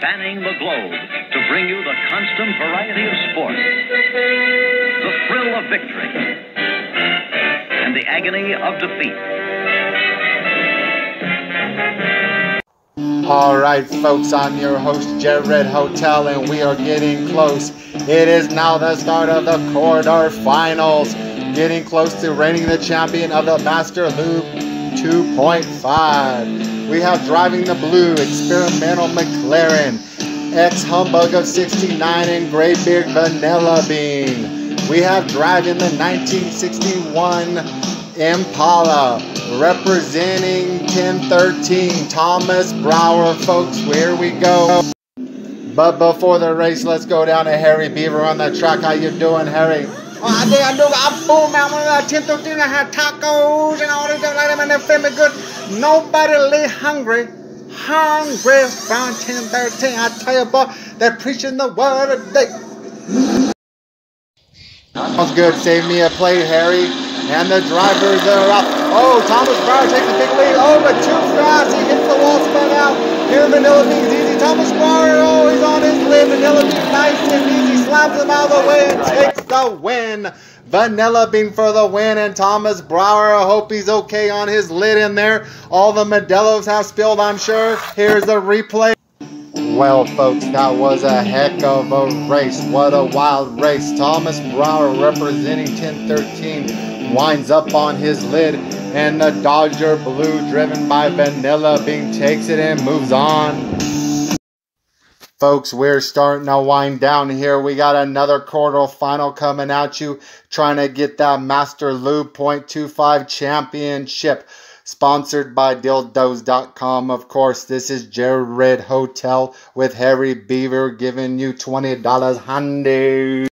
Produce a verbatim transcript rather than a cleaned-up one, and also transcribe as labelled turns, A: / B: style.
A: spanning the globe to bring you the constant variety of sport, the thrill of victory, and the agony of defeat.
B: All right, folks, I'm your host, Jared Hotel, and we are getting close. It is now the start of the quarterfinals, getting close to reigning the champion of the Master Lube two point five. We have driving the blue, experimental McLaren, ex-humbug of sixty-nine, and Graybeard Vanilla Bean. We have driving the nineteen sixty-one Impala, representing ten thirteen, Thomas Brower, folks. Here we go. But before the race, let's go down to Harry Beaver on the track. How you doing, Harry?
C: Oh, I did, I do. I'm full, man. When I was ten thirteen, I had tacos and all this stuff like that, man. They feel me good. Nobody lay hungry. Hungry from ten thirteen. I tell you, boy, they're preaching the word of day.
B: Sounds good. Save me a plate, Harry. And the drivers are up. Oh, Thomas Brower takes a big lead. Oh, but too fast. He hits the wall, spun out. Here, Vanilla Bean's easy. Thomas Brower, oh, he's on his lid. Vanilla Bean, nice and easy. Slams him out of the way and takes the win. Vanilla Bean for the win. And Thomas Brower, I hope he's okay on his lid in there. All the Modelos have spilled, I'm sure. Here's the replay. Well, folks, that was a heck of a race. What a wild race. Thomas Brower, representing ten thirteen, winds up on his lid, and the Dodger Blue, driven by Vanilla Bean, takes it and moves on. Folks, we're starting to wind down here. We got another quarterfinal coming at you, trying to get that Master Lube point two five championship. Sponsored by dildos dot com. Of course, this is Jared Hotel with Harry Beaver giving you twenty dollars handy.